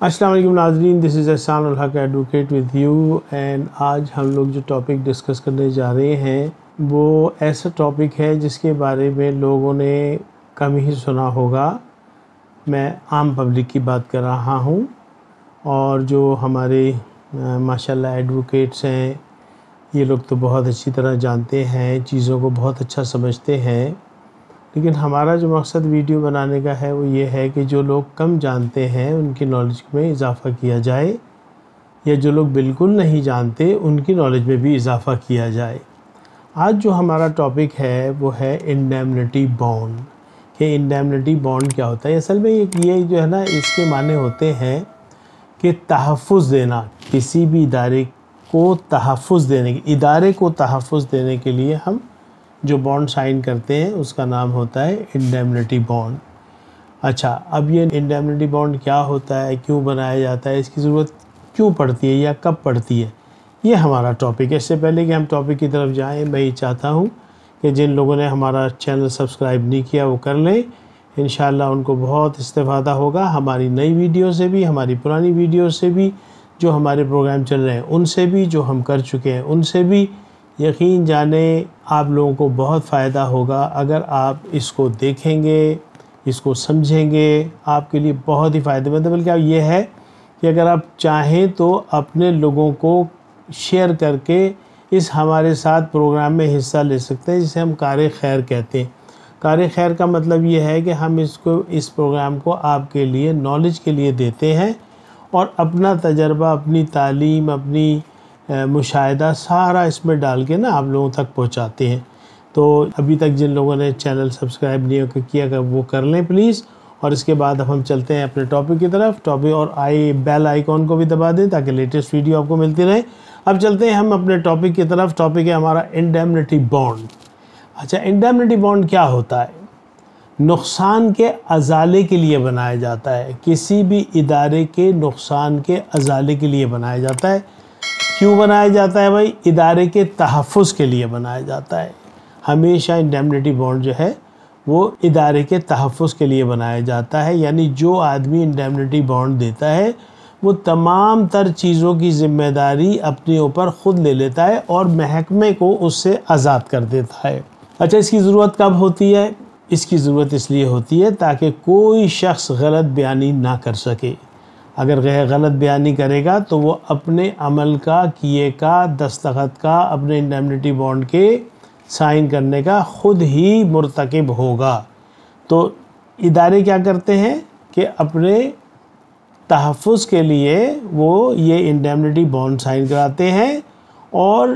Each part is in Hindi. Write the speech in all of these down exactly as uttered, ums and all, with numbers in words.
अस्सलाम वालेकुम नाज़रीन, दिस इज़ एहसान ul Haq advocate with you. And आज हम लोग जो टॉपिक डिस्कस करने जा रहे हैं वो ऐसा टॉपिक है जिसके बारे में लोगों ने कम ही सुना होगा। मैं आम पब्लिक की बात कर रहा हूँ और जो हमारे माशाल्लाह एडवोकेट्स हैं ये लोग तो बहुत अच्छी तरह जानते हैं, चीज़ों को बहुत अच्छा समझते हैं। लेकिन हमारा जो मकसद वीडियो बनाने का है वो ये है कि जो लोग कम जानते हैं उनकी नॉलेज में इजाफ़ा किया जाए, या जो लोग बिल्कुल नहीं जानते उनकी नॉलेज में भी इजाफ़ा किया जाए। आज जो हमारा टॉपिक है वो है इंडेमनिटी बॉन्ड। कि इंडेमनिटी बॉन्ड क्या होता है? असल में ये ये जो है ना, इसके माने होते हैं कि तहफ़्फ़ुज़ देना, किसी भी इदारे को तहफ़्फ़ुज़ देने के इदारे को तहफ़्फ़ुज़ देने के लिए हम जो बॉन्ड साइन करते हैं उसका नाम होता है इंडेमनिटी बॉन्ड। अच्छा, अब ये इंडेमनिटी बॉन्ड क्या होता है, क्यों बनाया जाता है, इसकी ज़रूरत क्यों पड़ती है या कब पड़ती है, ये हमारा टॉपिक है। इससे पहले कि हम टॉपिक की तरफ जाएं, मैं ये चाहता हूँ कि जिन लोगों ने हमारा चैनल सब्सक्राइब नहीं किया वो कर लें। इंशाल्लाह उनको बहुत इस्तेफ़ादा होगा, हमारी नई वीडियो से भी, हमारी पुरानी वीडियो से भी, जो हमारे प्रोग्राम चल रहे हैं उनसे भी, जो हम कर चुके हैं उनसे भी। यकीन जाने आप लोगों को बहुत फ़ायदा होगा अगर आप इसको देखेंगे, इसको समझेंगे, आपके लिए बहुत ही फ़ायदेमंद है। बल्कि अब ये है कि अगर आप चाहें तो अपने लोगों को शेयर करके इस हमारे साथ प्रोग्राम में हिस्सा ले सकते हैं, जिसे हम कार खैर कहते हैं। कार खैर का मतलब ये है कि हम इसको इस प्रोग्राम को आपके लिए नॉलेज के लिए देते हैं और अपना तजर्बा, अपनी तालीम, अपनी मुशाहिदा सारा इसमें डाल के ना आप लोगों तक पहुंचाते हैं। तो अभी तक जिन लोगों ने चैनल सब्सक्राइब नहीं किया कर वो कर लें प्लीज़। और इसके बाद अब हम चलते हैं अपने टॉपिक की तरफ। टॉपिक और आई बेल आइकॉन को भी दबा दें ताकि लेटेस्ट वीडियो आपको मिलती रहे। अब चलते हैं हम अपने टॉपिक की तरफ। टॉपिक है हमारा इंडेमनिटी बॉन्ड। अच्छा, इंडेमनिटी बॉन्ड क्या होता है? नुकसान के अजाले के लिए बनाया जाता है। किसी भी इदारे के नुकसान के अजाले के लिए बनाया जाता है। क्यों बनाया जाता है भाई? इदारे के तहफ़्फ़ुज़ के लिए बनाया जाता है। हमेशा इंडेमनिटी बॉन्ड जो है वो इदारे के तहफ़्फ़ुज़ के लिए बनाया जाता है। यानी जो आदमी इंडेमनिटी बॉन्ड देता है वो तमाम तर चीज़ों की ज़िम्मेदारी अपने ऊपर ख़ुद ले लेता है और महकमे को उससे आज़ाद कर देता है। अच्छा, इसकी ज़रूरत कब होती है? इसकी ज़रूरत इसलिए होती है ताकि कोई शख्स गलत बयानी ना कर सके। अगर वह गलत बयानी करेगा तो वो अपने अमल का, किए का, दस्तखत का, अपने इंडेमनिटी बॉन्ड के साइन करने का ख़ुद ही मुर्तकिब होगा। तो इदारे क्या करते हैं कि अपने तहफ़्फ़ुज़ के लिए वो ये इंडेमनिटी बॉन्ड साइन कराते हैं और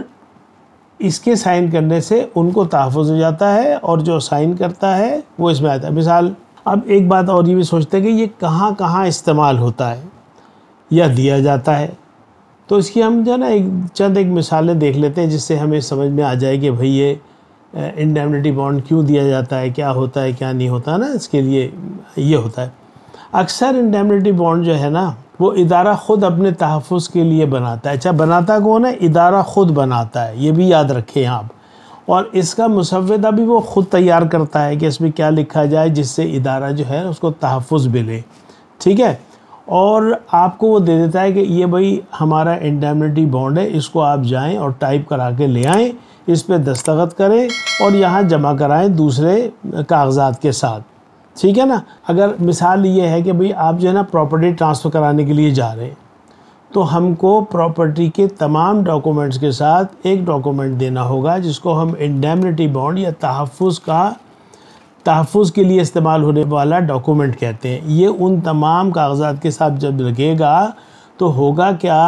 इसके साइन करने से उनको तहफ़्फ़ुज़ हो जाता है और जो साइन करता है वो इसमें आता है। मिसाल, अब एक बात और ये भी सोचते हैं कि ये कहाँ कहाँ इस्तेमाल होता है या दिया जाता है। तो इसकी हम जो है ना एक चंद एक मिसालें देख लेते हैं जिससे हमें समझ में आ जाए कि भाई ये इंडेमनिटी बॉन्ड क्यों दिया जाता है, क्या होता है, क्या नहीं होता ना। इसके लिए ये होता है, अक्सर इंडेमनिटी बॉन्ड जो है ना वो इदारा ख़ुद अपने तहफ़्फ़ुज़ के लिए बनाता है। अच्छा, बनाता कौन है? इदारा ख़ुद बनाता है, ये भी याद रखें आप। और इसका मुसव्वदा भी वो ख़ुद तैयार करता है कि इसमें क्या लिखा जाए जिससे इदारा जो है उसको तहफ़्फ़ुज़ मिले। ठीक है, और आपको वो दे देता है कि ये भाई हमारा इंडेमनिटी बॉन्ड है, इसको आप जाएं और टाइप करा के ले आएँ, इस पर दस्तखत करें और यहाँ जमा कराएं दूसरे कागज़ात के साथ। ठीक है ना। अगर मिसाल ये है कि भाई आप जो है ना प्रॉपर्टी ट्रांसफ़र कराने के लिए जा रहे हैं तो हमको प्रॉपर्टी के तमाम डॉक्यूमेंट्स के साथ एक डॉक्यूमेंट देना होगा जिसको हम इंडेमनिटी बॉन्ड या तहफ़्फ़ुज़ का तहफ़्फ़ुज़ के लिए इस्तेमाल होने वाला डॉक्यूमेंट कहते हैं। ये उन तमाम कागज़ात के साथ जब लगेगा तो होगा क्या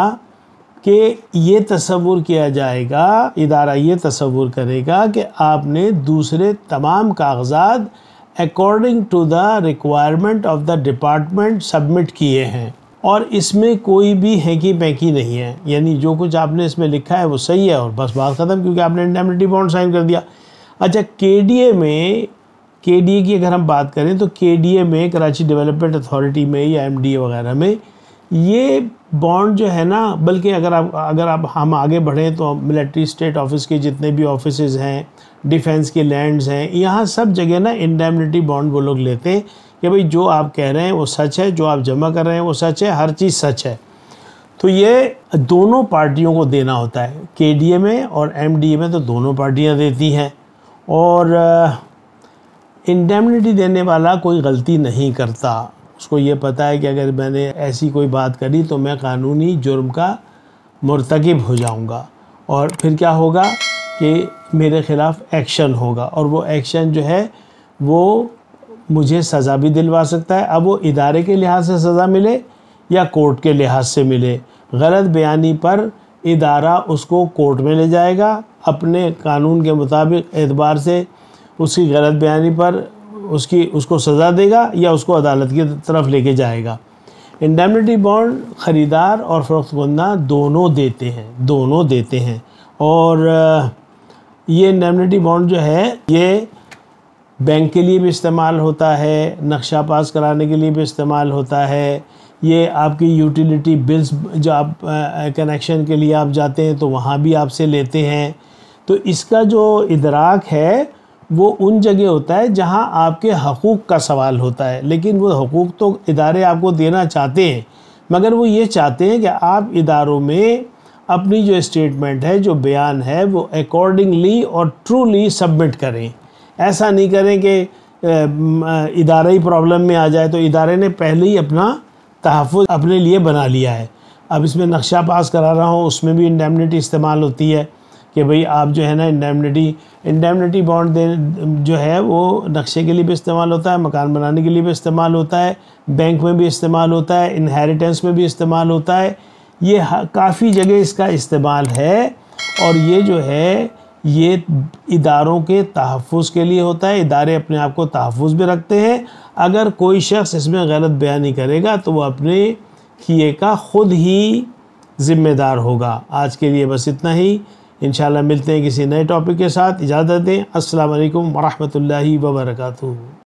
कि ये तसव्वुर किया जाएगा, इदारा ये तसव्वुर करेगा कि आपने दूसरे तमाम कागज़ात according to the requirement of the department submit किए हैं और इसमें कोई भी हैकी पैकी नहीं है। यानी जो कुछ आपने इसमें लिखा है वो सही है और बस बात ख़त्म, क्योंकि आपने इंडेमनिटी बॉन्ड साइन कर दिया। अच्छा, केडीए में केडीए की अगर हम बात करें तो केडीए में, कराची डेवलपमेंट अथॉरिटी में या एमडीए वगैरह में ये बॉन्ड जो है ना, बल्कि अगर आप अगर आप हम आगे बढ़ें तो मिलिट्री स्टेट ऑफिस के जितने भी ऑफिसेज़ हैं, डिफेंस के लैंड्स हैं, यहाँ सब जगह ना इंडेमनिटी बॉन्ड वो लोग लेते हैं कि भाई जो आप कह रहे हैं वो सच है, जो आप जमा कर रहे हैं वो सच है, हर चीज़ सच है। तो ये दोनों पार्टियों को देना होता है, के डी ए में और एम डी ए में तो दोनों पार्टियां देती हैं। और इंडेमनिटी देने वाला कोई गलती नहीं करता, उसको ये पता है कि अगर मैंने ऐसी कोई बात करी तो मैं कानूनी जुर्म का मुर्तकिब हो जाऊंगा और फिर क्या होगा कि मेरे ख़िलाफ़ एक्शन होगा, और वो एक्शन जो है वो मुझे सज़ा भी दिलवा सकता है। अब वो इदारे के लिहाज से सज़ा मिले या कोर्ट के लिहाज से मिले, गलत बयानी पर इदारा उसको कोर्ट में ले जाएगा, अपने कानून के मुताबिक एतबार से उसकी गलत बयानी पर उसकी उसको सज़ा देगा या उसको अदालत की तरफ लेके जाएगा। इंडेमनिटी बॉन्ड ख़रीदार और फ़रोख्त कुंदा दोनों देते हैं दोनों देते हैं और ये इंडेमनिटी बॉन्ड जो है ये बैंक के लिए भी इस्तेमाल होता है, नक्शा पास कराने के लिए भी इस्तेमाल होता है, ये आपकी यूटिलिटी बिल्स जो आप कनेक्शन के लिए आप जाते हैं तो वहाँ भी आपसे लेते हैं। तो इसका जो इदराक है वो उन जगह होता है जहाँ आपके हकूक़ का सवाल होता है, लेकिन वो हकूक़ तो इदारे आपको देना चाहते हैं, मगर वो ये चाहते हैं कि आप इदारों में अपनी जो स्टेटमेंट है, जो बयान है, वो अकॉर्डिंगली और ट्रूली सबमिट करें। ऐसा नहीं करें कि इदारा ही प्रॉब्लम में आ जाए, तो इदारे ने पहले ही अपना तहफ़्फ़ुज़ अपने लिए बना लिया है। अब इसमें नक्शा पास करा रहा हूँ, उसमें भी इंडेमनिटी इस्तेमाल होती है कि भाई आप जो है ना इंडेमनिटी इंडेमनिटी बॉन्ड दे जो है वो नक्शे के लिए भी इस्तेमाल होता है, मकान बनाने के लिए भी इस्तेमाल होता है, बैंक में भी इस्तेमाल होता है, इनहेरिटेंस में भी इस्तेमाल होता है। ये काफ़ी जगह इसका इस्तेमाल है और ये जो है ये इदारों के तहफ़्फ़ुज़ के लिए होता है। इदारे अपने आप को तहफ़्फ़ुज़ भी रखते हैं। अगर कोई शख्स इसमें गलत बयानी करेगा तो वो अपने किए का ख़ुद ही ज़िम्मेदार होगा। आज के लिए बस इतना ही, इंशाल्लाह मिलते हैं किसी नए टॉपिक के साथ। इजाज़त दें। अस्सलाम वालेकुम व रहमतुल्लाहि व बरकातुहू।